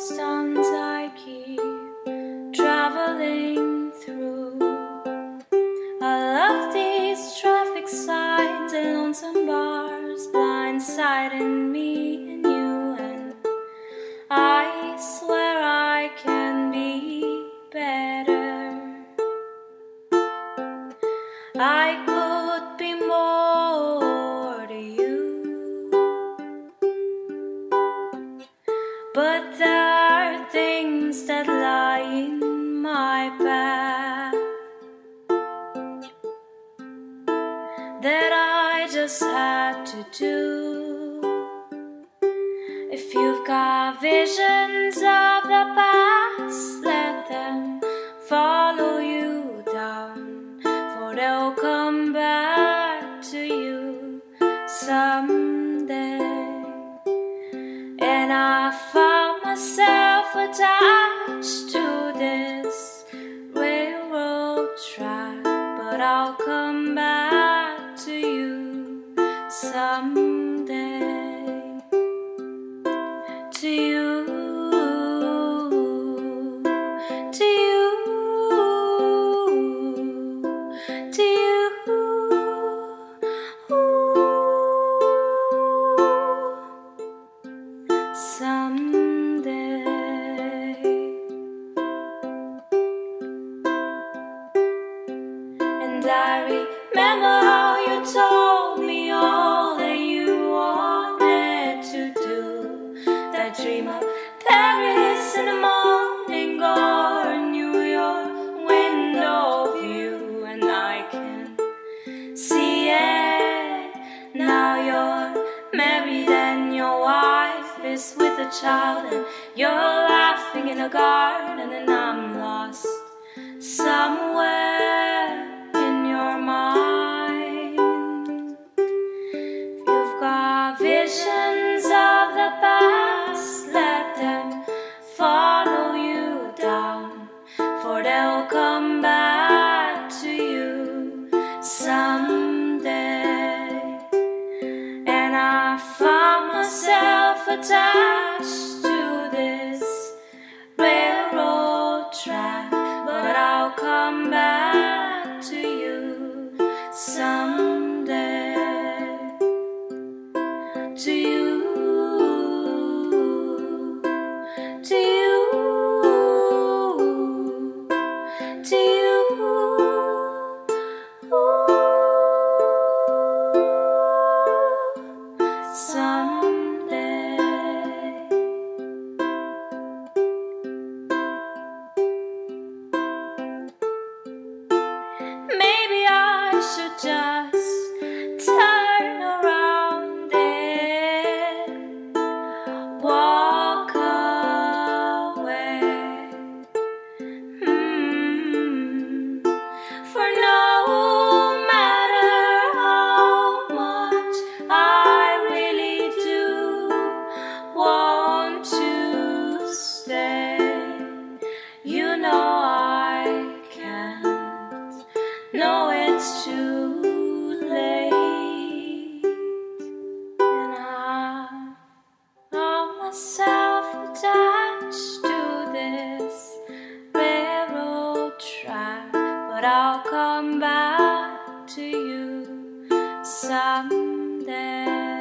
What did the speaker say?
cobblestones I keep traveling through. I love these traffic signs and lonesome bars blindsiding me and you, and I swear I can be better. I could be more to you, but there are things that lie in my path that I just had to do. If you've got visions of the past, let them follow you down, for they'll come back to you someday. And I found myself attached to this railroad track, but I'll come back to you someday. To you, to you, to you, someday. And I remember how you told me all that you wanted to do. That dream of Paris in the morning or New York window view, and I can see it. Now you're married and your wife is with a child, and you're laughing in a garden, and I'm lost somewhere in your mind. If you've got visions of the past, let them follow you down, for they'll come back to you someday. And I found myself attached to this railroad track, but I'll come back to you someday. To you, to you, to you, someday. Maybe I should just turn around and walk away. For no matter how much I really do want to stay, you know I can't. No, it's too late. And I found myself attached to this railroad track, but I'll come back to you someday.